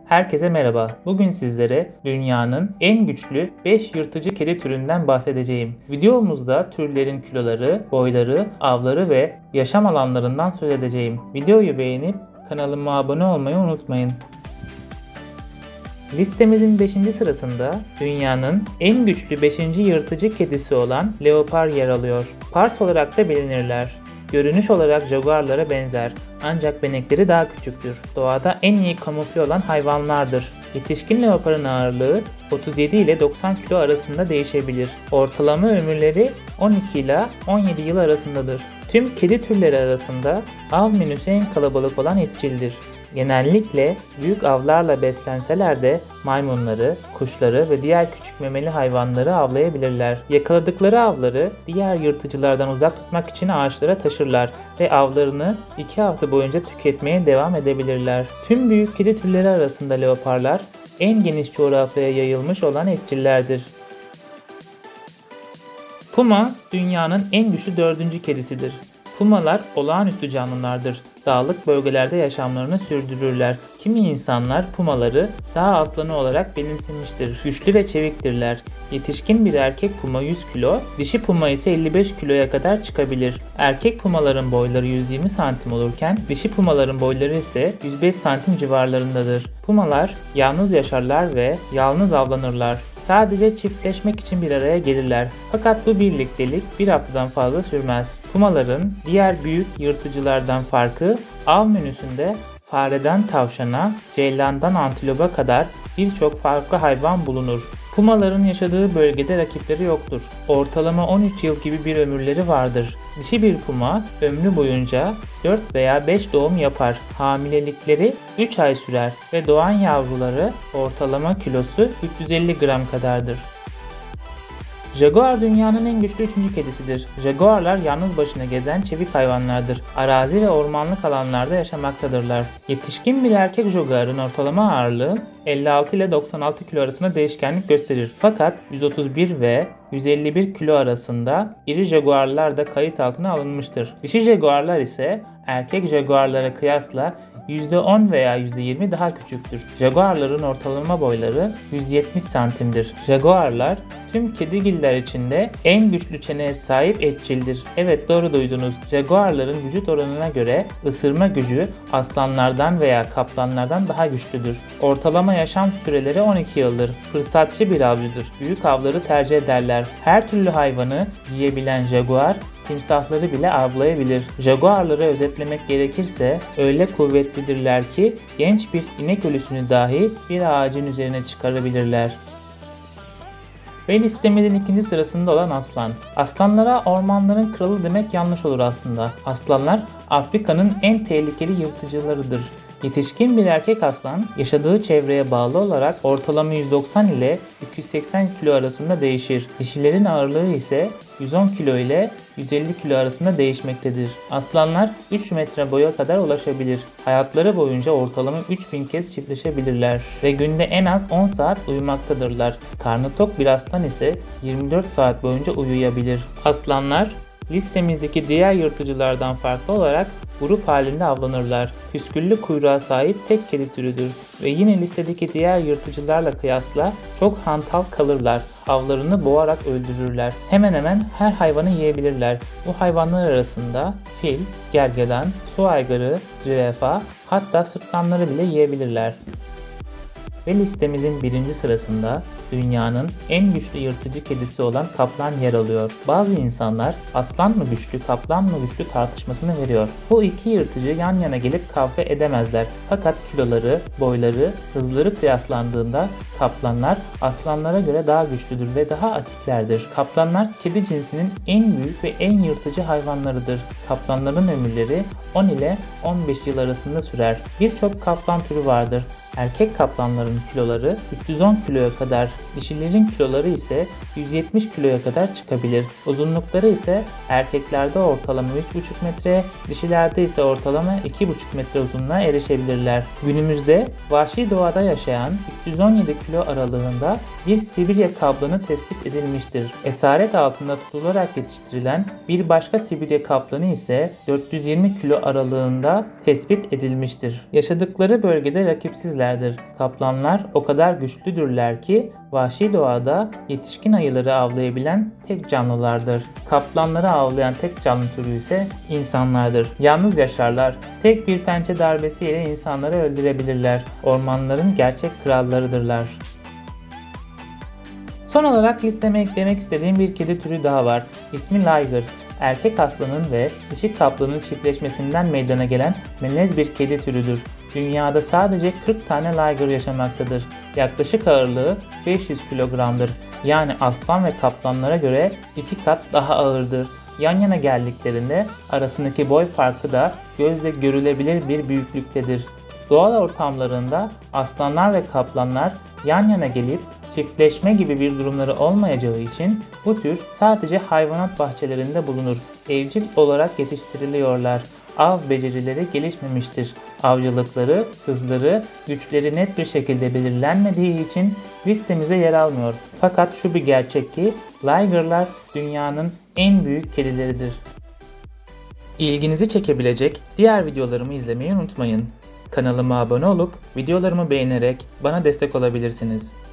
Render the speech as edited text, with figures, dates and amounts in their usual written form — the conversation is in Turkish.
Herkese merhaba. Bugün sizlere dünyanın en güçlü 5 yırtıcı kedi türünden bahsedeceğim. Videomuzda türlerin kiloları, boyları, avları ve yaşam alanlarından söz edeceğim. Videoyu beğenip kanalıma abone olmayı unutmayın. Listemizin 5. sırasında dünyanın en güçlü 5. yırtıcı kedisi olan leopar yer alıyor. Pars olarak da bilinirler. Görünüş olarak jaguarlara benzer ancak benekleri daha küçüktür. Doğada en iyi kamufle olan hayvanlardır. Yetişkin leoparın ağırlığı 37 ile 90 kilo arasında değişebilir. Ortalama ömürleri 12 ile 17 yıl arasındadır. Tüm kedi türleri arasında av menüsü en kalabalık olan etçildir. Genellikle büyük avlarla beslenseler de maymunları, kuşları ve diğer küçük memeli hayvanları avlayabilirler. Yakaladıkları avları diğer yırtıcılardan uzak tutmak için ağaçlara taşırlar ve avlarını 2 hafta boyunca tüketmeye devam edebilirler. Tüm büyük kedi türleri arasında leoparlar en geniş coğrafyaya yayılmış olan etçillerdir. Puma dünyanın en güçlü 4. kedisidir. Pumalar olağanüstü canlılardır. Dağlık bölgelerde yaşamlarını sürdürürler. Kimi insanlar pumaları dağ aslanı olarak benimsemiştir. Güçlü ve çeviktirler. Yetişkin bir erkek puma 100 kilo, dişi puma ise 55 kiloya kadar çıkabilir. Erkek pumaların boyları 120 santim olurken dişi pumaların boyları ise 105 santim civarlarındadır. Pumalar yalnız yaşarlar ve yalnız avlanırlar. Sadece çiftleşmek için bir araya gelirler. Fakat bu birliktelik bir haftadan fazla sürmez. Pumaların diğer büyük yırtıcılardan farkı av menüsünde fareden tavşana, ceylandan antilopa kadar birçok farklı hayvan bulunur. Pumaların yaşadığı bölgede rakipleri yoktur. Ortalama 13 yıl gibi bir ömürleri vardır. Dişi bir puma ömrü boyunca 4 veya 5 doğum yapar. Hamilelikleri 3 ay sürer ve doğan yavruları ortalama kilosu 350 gram kadardır. Jaguar dünyanın en güçlü 3. kedisidir. Jaguarlar yalnız başına gezen çevik hayvanlardır. Arazi ve ormanlık alanlarda yaşamaktadırlar. Yetişkin bir erkek jaguarın ortalama ağırlığı 56 ile 96 kilo arasında değişkenlik gösterir. Fakat 131 ve 151 kilo arasında iri jaguarlar da kayıt altına alınmıştır. Dişi jaguarlar ise erkek jaguarlara kıyasla %10 veya %20 daha küçüktür. Jaguarların ortalama boyları 170 santimdir. Jaguarlar tüm kedigiller içinde en güçlü çeneye sahip etçildir. Evet, doğru duydunuz. Jaguarların vücut oranına göre ısırma gücü aslanlardan veya kaplanlardan daha güçlüdür. Ortalama yaşam süreleri 12 yıldır. Fırsatçı bir avcıdır. Büyük avları tercih ederler. Her türlü hayvanı yiyebilen jaguar timsahları bile avlayabilir. Jaguarları özetlemek gerekirse öyle kuvvetlidirler ki genç bir inek ölüsünü dahi bir ağacın üzerine çıkarabilirler. Ve listemizin 2. sırasında olan aslan. Aslanlara ormanların kralı demek yanlış olur aslında. Aslanlar Afrika'nın en tehlikeli yırtıcılarıdır. Yetişkin bir erkek aslan yaşadığı çevreye bağlı olarak ortalama 190 ile 280 kilo arasında değişir. Dişilerin ağırlığı ise 110 kilo ile 150 kilo arasında değişmektedir. Aslanlar 3 metre boya kadar ulaşabilir. Hayatları boyunca ortalama 3000 kez çiftleşebilirler ve günde en az 10 saat uyumaktadırlar. Karnı tok bir aslan ise 24 saat boyunca uyuyabilir. Aslanlar listemizdeki diğer yırtıcılardan farklı olarak grup halinde avlanırlar. Püsküllü kuyruğa sahip tek kedi türüdür ve yine listedeki diğer yırtıcılarla kıyasla çok hantal kalırlar. Avlarını boğarak öldürürler. Hemen hemen her hayvanı yiyebilirler. Bu hayvanlar arasında fil, gergedan, su aygırı, zürafa, hatta sırtlanları bile yiyebilirler. Ve listemizin 1. sırasında dünyanın en güçlü yırtıcı kedisi olan kaplan yer alıyor. Bazı insanlar aslan mı güçlü, kaplan mı güçlü tartışmasını veriyor. Bu iki yırtıcı yan yana gelip kavga edemezler. Fakat kiloları, boyları, hızları kıyaslandığında kaplanlar aslanlara göre daha güçlüdür ve daha atiklerdir. Kaplanlar kedi cinsinin en büyük ve en yırtıcı hayvanlarıdır. Kaplanların ömürleri 10 ile 15 yıl arasında sürer. Birçok kaplan türü vardır. Erkek kaplanların kiloları 310 kiloya kadar Dişilerin kiloları ise 170 kiloya kadar çıkabilir. Uzunlukları ise erkeklerde ortalama 3,5 metre, dişilerde ise ortalama 2,5 metre uzunluğa erişebilirler. Günümüzde vahşi doğada yaşayan 317 kilo aralığında bir Sibirya kaplanı tespit edilmiştir. Esaret altında tutularak yetiştirilen bir başka Sibirya kaplanı ise 420 kilo aralığında tespit edilmiştir. Yaşadıkları bölgede rakipsizlerdir. Kaplanlar o kadar güçlüdürler ki vahşi doğada yetişkin ayıları avlayabilen tek canlılardır. Kaplanları avlayan tek canlı türü ise insanlardır. Yalnız yaşarlar. Tek bir pençe darbesiyle insanları öldürebilirler. Ormanların gerçek krallarıdırlar. Son olarak listeme eklemek istediğim bir kedi türü daha var. İsmi Liger. Erkek aslanın ve dişi kaplanın çiftleşmesinden meydana gelen melez bir kedi türüdür. Dünyada sadece 40 tane Liger yaşamaktadır. Yaklaşık ağırlığı 500 kilogramdır. Yani aslan ve kaplanlara göre 2 kat daha ağırdır. Yan yana geldiklerinde arasındaki boy farkı da gözle görülebilir bir büyüklüktedir. Doğal ortamlarında aslanlar ve kaplanlar yan yana gelip çiftleşme gibi bir durumları olmayacağı için bu tür sadece hayvanat bahçelerinde bulunur. Evcil olarak yetiştiriliyorlar. Av becerileri gelişmemiştir. Avcılıkları, hızları, güçleri net bir şekilde belirlenmediği için listemize yer almıyor. Fakat şu bir gerçek ki Liger'lar dünyanın en büyük kedileridir. İlginizi çekebilecek diğer videolarımı izlemeyi unutmayın. Kanalıma abone olup videolarımı beğenerek bana destek olabilirsiniz.